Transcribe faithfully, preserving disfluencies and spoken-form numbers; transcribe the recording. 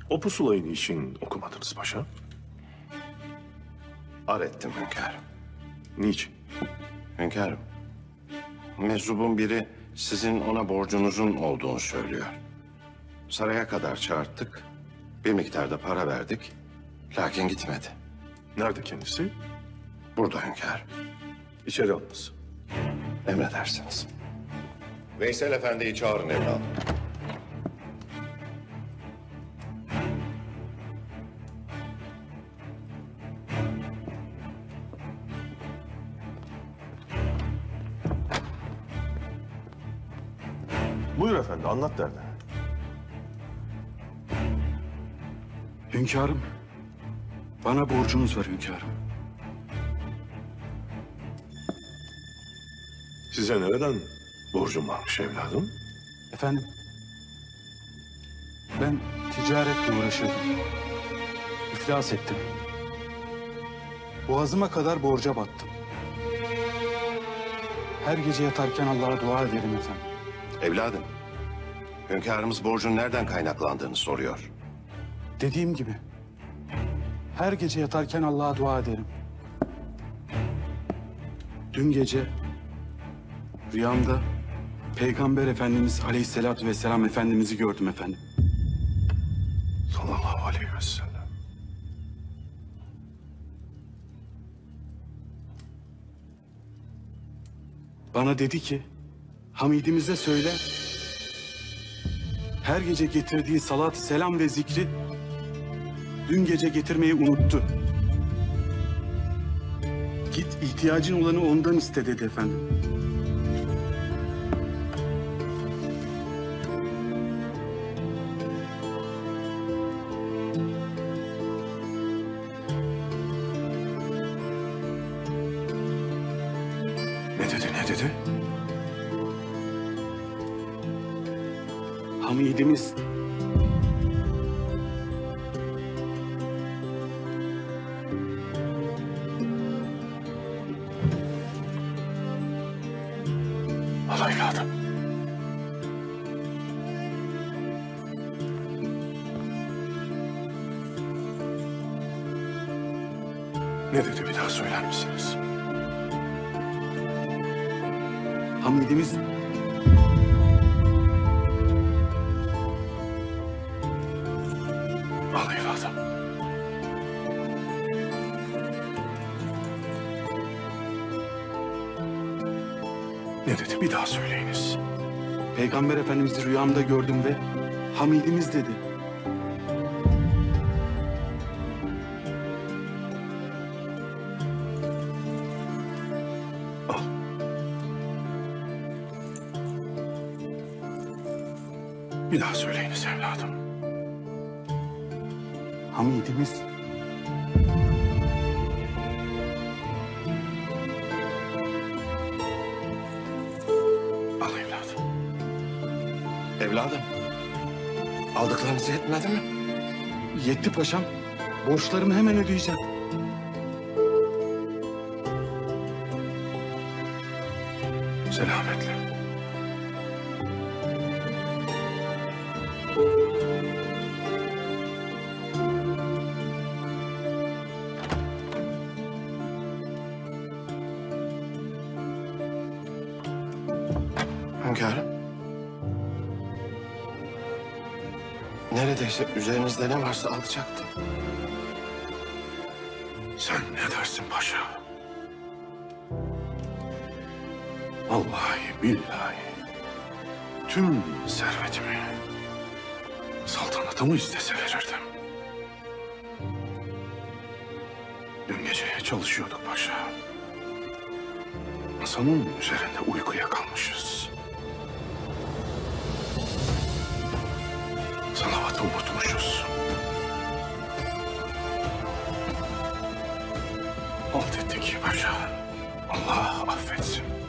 O pusulayı niçin okumadınız paşa? Ar ettim hünkârım. Niçin? Hünkârım, meczubun biri sizin ona borcunuzun olduğunu söylüyor. Saraya kadar çağırttık, bir miktarda para verdik, lakin gitmedi. Nerede kendisi? Burada hünkârım. İçeri alınız. Emredersiniz. Veysel Efendi'yi çağırın evladım. Buyur efendi, anlat derdini. Hünkârım, bana borcunuz var hünkârım. Size nereden borcum varmış evladım? Efendim, ben ticaretle uğraşıyordum. İflas ettim. Boğazıma kadar borca battım. Her gece yatarken Allah'a dua ederim efendim. Evladım, hünkârımız borcun nereden kaynaklandığını soruyor. Dediğim gibi, her gece yatarken Allah'a dua ederim. Dün gece rüyamda Peygamber Efendimiz Aleyhisselatü Vesselam Efendimiz'i gördüm efendim. Sallallahu aleyhi ve sellem. Bana dedi ki, Hamidimize söyle, her gece getirdiği salat, selam ve zikri dün gece getirmeyi unuttu. Git ihtiyacın olanı ondan iste dedi efendim. Ne dedi, ne dedi? Hamidimiz Al evladım. Ne dedi, bir daha söyler misiniz? Hamidimiz Al evladım. Ne dedi, bir daha söyleyiniz. Peygamber Efendimiz'i rüyamda gördüm ve Hamidimiz dedi. Al. Bir daha söyleyiniz evladım. Hamidimiz Al evladım. Evladım, aldıklarınız yetmedi mi? yetti paşam. Borçlarımı hemen ödeyeceğim. Selametle. Hünkârım. Neredeyse üzerinizde ne varsa alacaktım. Sen ne dersin paşa? Vallahi billahi tüm servetimi, saltanatımı istese verirdim. Dün gece çalışıyorduk paşa. Masanın üzerinde uykuya kalmışız. Salavatı unutmuşuz. Alt ettik paşa. Allah affetsin.